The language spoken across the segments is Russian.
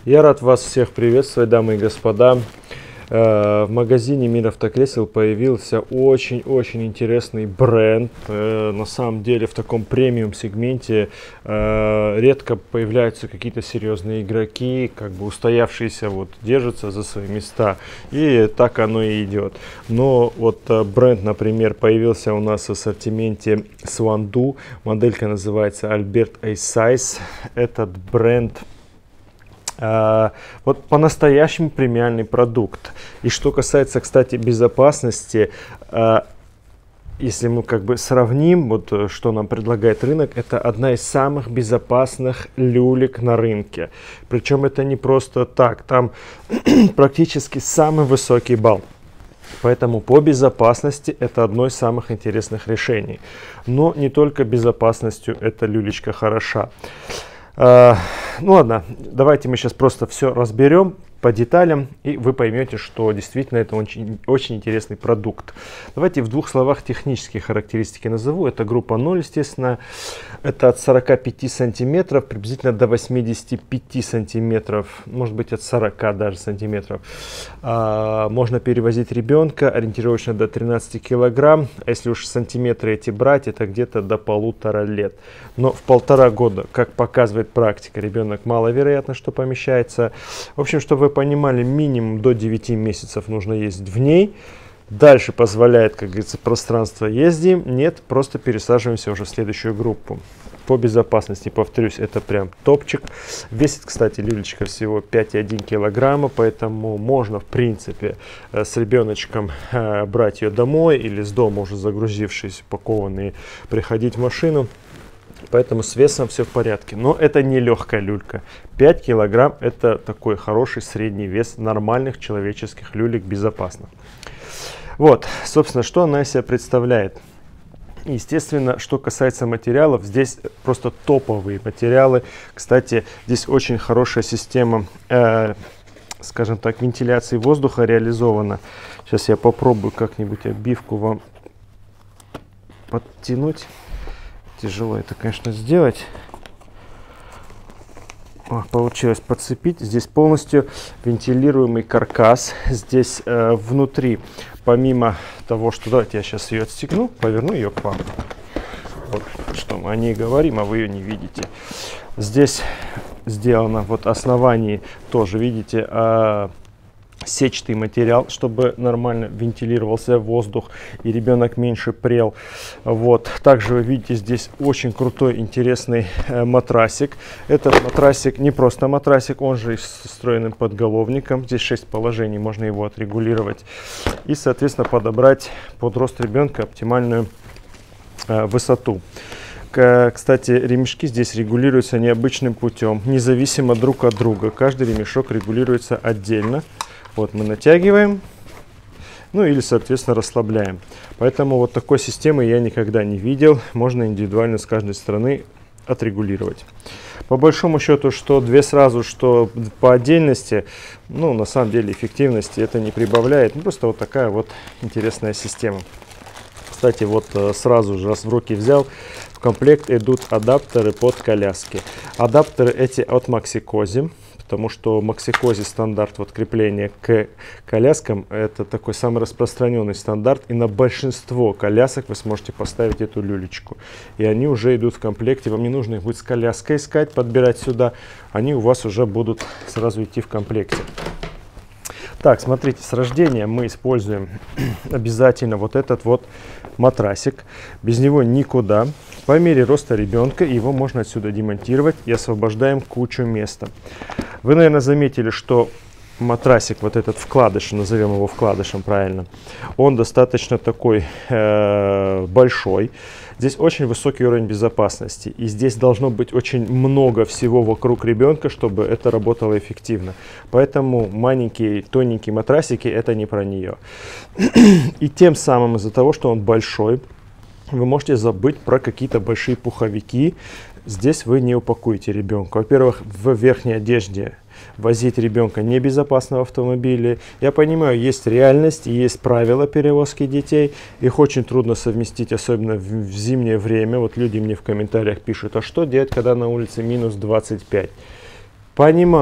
Я рад вас всех приветствовать, дамы и господа. В магазине Мир Автокресел появился очень интересный бренд. На самом деле в таком премиум сегменте редко появляются какие-то серьезные игроки, как бы устоявшиеся, вот держатся за свои места, и так оно и идет. Но вот бренд, например, появился у нас в ассортименте Сванду, моделька называется Albert A-Size. Этот бренд вот по-настоящему премиальный продукт. И что касается, кстати, безопасности, если мы как бы сравним, вот что нам предлагает рынок, это одна из самых безопасных люлек на рынке. Причем это не просто так, там практически самый высокий балл. Поэтому по безопасности это одно из самых интересных решений. Но не только безопасностью эта люлечка хороша. Ну ладно, давайте мы сейчас просто все разберем по деталям, и вы поймете, что действительно это очень интересный продукт. Давайте в двух словах технические характеристики назову. Это группа 0, естественно. Это от 45 сантиметров приблизительно до 85 сантиметров, может быть от 40 даже сантиметров. Можно перевозить ребенка ориентировочно до 13 килограмм. А если уж сантиметры эти брать, это где-то до 1,5 лет. Но в 1,5 года, как показывает практика, ребенок маловероятно, что помещается. В общем, чтобы вы понимали, минимум до 9 месяцев нужно ездить в ней. Дальше позволяет, как говорится, пространство ездим. Нет, просто пересаживаемся уже в следующую группу. По безопасности, повторюсь, это прям топчик. Весит, кстати, люлечка всего 5,1 килограмма, поэтому можно, в принципе, с ребеночком брать ее домой или с дома, уже загрузившись, упакованные, приходить в машину. Поэтому с весом все в порядке. Но это не легкая люлька. 5 килограмм это такой хороший средний вес нормальных человеческих люлек, безопасно. Вот, собственно, что она из себя представляет. Естественно, что касается материалов, здесь просто топовые материалы. Кстати, здесь очень хорошая система, скажем так, вентиляции воздуха реализована. Сейчас я попробую как-нибудь обивку вам подтянуть. Тяжело это, конечно, сделать. Получилось подцепить. Здесь полностью вентилируемый каркас. Здесь внутри, помимо того, что... Давайте я сейчас ее отстегну, поверну ее к вам. Вот что мы о ней говорим, а вы ее не видите. Здесь сделано вот основании тоже, видите, сетчатый материал, чтобы нормально вентилировался воздух и ребенок меньше прел. Вот. Также вы видите здесь очень крутой, интересный матрасик. Этот матрасик не просто матрасик, он же с встроенным подголовником. Здесь 6 положений, можно его отрегулировать. И, соответственно, подобрать под рост ребенка оптимальную высоту. Кстати, ремешки здесь регулируются необычным путем, независимо друг от друга. Каждый ремешок регулируется отдельно. Вот мы натягиваем, ну или, соответственно, расслабляем. Поэтому вот такой системы я никогда не видел. Можно индивидуально с каждой стороны отрегулировать. По большому счету, что две сразу, что по отдельности, ну, на самом деле эффективности это не прибавляет. Ну, просто вот такая вот интересная система. Кстати, вот сразу же, раз в руки взял, в комплект идут адаптеры под коляски. Адаптеры эти от Maxi-Cosi. Потому что Maxi-Cosi стандарт вот крепления к коляскам это такой самый распространенный стандарт, и на большинство колясок вы сможете поставить эту люлечку, и они уже идут в комплекте. Вам не нужно их будет с коляской искать, подбирать сюда, они у вас уже будут сразу идти в комплекте. Так, смотрите, с рождения мы используем обязательно вот этот вот матрасик, без него никуда. По мере роста ребенка его можно отсюда демонтировать и освобождаем кучу места. Вы, наверное, заметили, что матрасик, вот этот вкладыш, назовем его вкладышем правильно, он достаточно такой большой. Здесь очень высокий уровень безопасности, и здесь должно быть очень много всего вокруг ребенка, чтобы это работало эффективно. Поэтому маленькие тоненькие матрасики это не про нее. И тем самым из-за того, что он большой, вы можете забыть про какие-то большие пуховики. Здесь вы не упакуете ребенка. Во-первых, в верхней одежде возить ребенка небезопасно в автомобиле. Я понимаю, есть реальность, есть правила перевозки детей. Их очень трудно совместить, особенно в зимнее время. Вот люди мне в комментариях пишут, а что делать, когда на улице минус 25? Понимаю,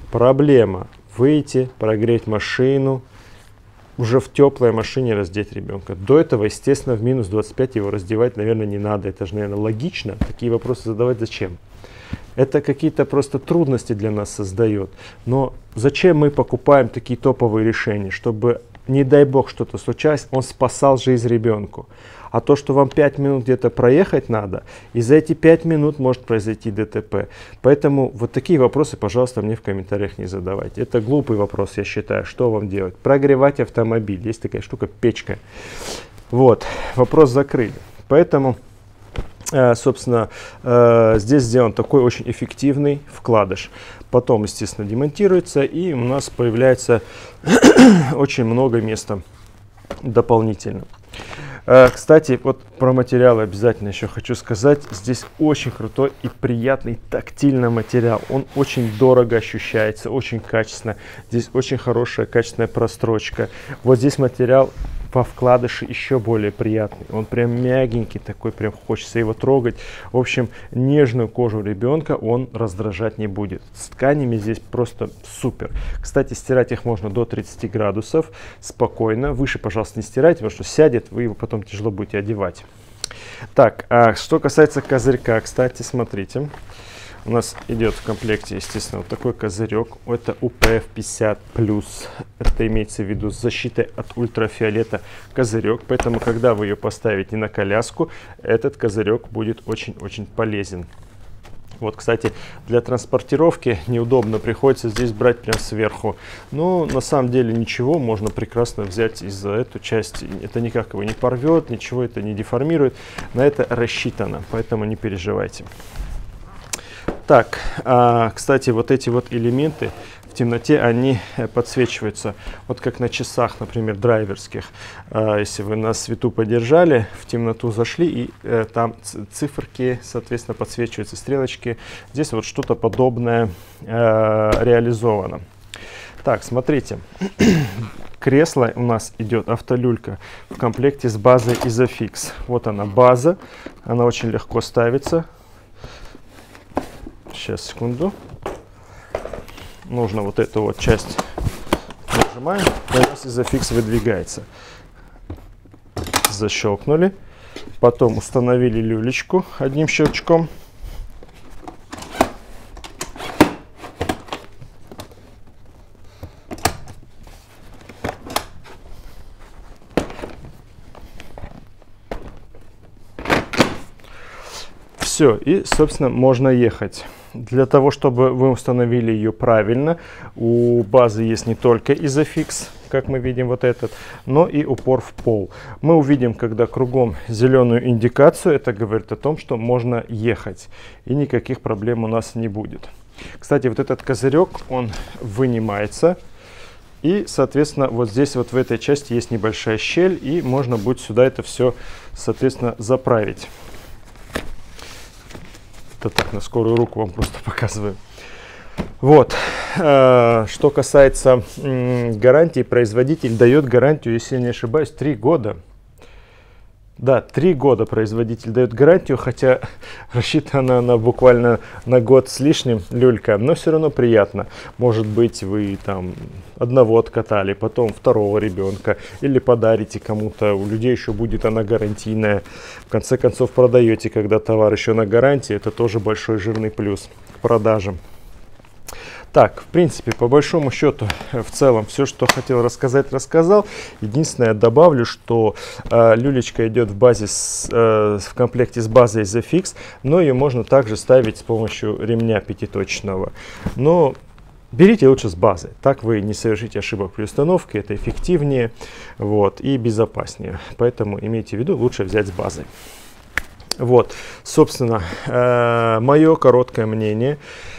Проблема. Выйти, прогреть машину, уже в теплой машине раздеть ребенка. До этого, естественно, в минус 25 его раздевать, наверное, не надо. Это же, наверное, логично. Такие вопросы задавать зачем? Это какие-то просто трудности для нас создает. Но зачем мы покупаем такие топовые решения? Чтобы, не дай бог, что-то случалось, он спасал жизнь ребенку. А то, что вам 5 минут где-то проехать надо, и за эти 5 минут может произойти ДТП. Поэтому вот такие вопросы, пожалуйста, мне в комментариях не задавайте. Это глупый вопрос, я считаю. Что вам делать? Прогревать автомобиль. Есть такая штука, печка. Вот, вопрос закрыли. Поэтому, собственно, здесь сделан такой очень эффективный вкладыш. Потом, естественно, демонтируется, и у нас появляется очень много места дополнительно. Кстати, вот про материалы обязательно еще хочу сказать. Здесь очень крутой и приятный тактильный материал. Он очень дорого ощущается, очень качественно. Здесь очень хорошая качественная прострочка. Вот здесь материал во вкладыше еще более приятный. Он прям мягенький такой, прям хочется его трогать. В общем, нежную кожу ребенка он раздражать не будет. С тканями здесь просто супер. Кстати, стирать их можно до 30 градусов спокойно. Выше, пожалуйста, не стирайте, потому что сядет, вы его потом тяжело будете одевать. Так, что касается козырька, кстати, смотрите. У нас идет в комплекте, естественно, вот такой козырек. Это UPF 50+. Это имеется в виду с защитой от ультрафиолета козырек. Поэтому, когда вы ее поставите на коляску, этот козырек будет очень-очень полезен. Вот, кстати, для транспортировки неудобно, приходится здесь брать прям сверху. Но на самом деле ничего, можно прекрасно взять и за эту часть. Это никак его не порвет, ничего это не деформирует. На это рассчитано, поэтому не переживайте. Так, кстати, вот эти вот элементы в темноте, они подсвечиваются, вот как на часах, например, драйверских. Если вы на свету подержали, в темноту зашли, и там циферки, соответственно, подсвечиваются, стрелочки. Здесь вот что-то подобное реализовано. Так, смотрите. Кресло у нас идет автолюлька в комплекте с базой Isofix. Вот она база, она очень легко ставится. Сейчас, секунду. Нужно вот эту вот часть нажимаем, и Isofix выдвигается. Защелкнули. Потом установили люлечку одним щелчком. Все, и, собственно, можно ехать. Для того, чтобы вы установили ее правильно, у базы есть не только Isofix, как мы видим вот этот, но и упор в пол. Мы увидим, когда кругом зеленую индикацию, это говорит о том, что можно ехать, и никаких проблем у нас не будет. Кстати, вот этот козырек, он вынимается, и, соответственно, вот здесь вот в этой части есть небольшая щель, и можно будет сюда это все, соответственно, заправить. Это так, на скорую руку вам просто показываю. Вот. Что касается гарантии, производитель дает гарантию, если я не ошибаюсь, 3 года. Да, 3 года производитель дает гарантию, хотя рассчитана она буквально на год с лишним, люлька, но все равно приятно. Может быть, вы там одного откатали, потом второго ребенка, или подарите кому-то, у людей еще будет она гарантийная. В конце концов, продаете, когда товар еще на гарантии, это тоже большой жирный плюс к продажам. Так, в принципе, по большому счету, в целом, все, что хотел рассказать, рассказал. Единственное, добавлю, что люлечка идет в базе в комплекте с базой Isofix, но ее можно также ставить с помощью ремня пятиточного. Но берите лучше с базы, так вы не совершите ошибок при установке, это эффективнее, вот, и безопаснее. Поэтому имейте в виду, лучше взять с базой. Вот, собственно, мое короткое мнение.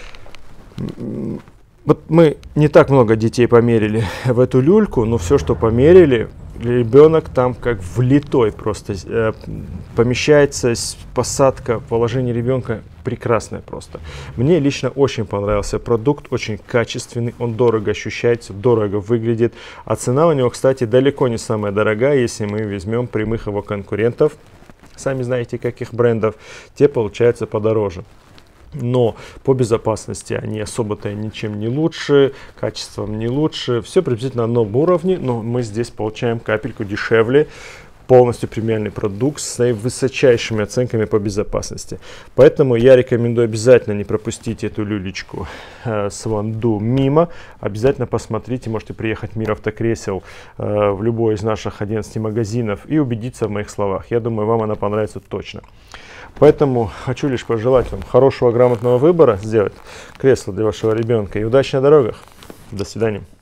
Вот мы не так много детей померили в эту люльку, но все, что померили, ребенок там как влитой просто. Помещается посадка, положение ребенка прекрасное просто. Мне лично очень понравился продукт, очень качественный, он дорого ощущается, дорого выглядит. А цена у него, кстати, далеко не самая дорогая, если мы возьмем прямых его конкурентов. Сами знаете, каких брендов, те получаются подороже. Но по безопасности они особо-то ничем не лучше, качеством не лучше. Все приблизительно на одном уровне, но мы здесь получаем капельку дешевле. Полностью премиальный продукт с высочайшими оценками по безопасности. Поэтому я рекомендую обязательно не пропустить эту люлечку с Ванду мимо. Обязательно посмотрите, можете приехать в Мир Автокресел в любой из наших 11 магазинов и убедиться в моих словах. Я думаю, вам она понравится точно. Поэтому хочу лишь пожелать вам хорошего, грамотного выбора, сделать кресло для вашего ребенка и удачи на дорогах. До свидания.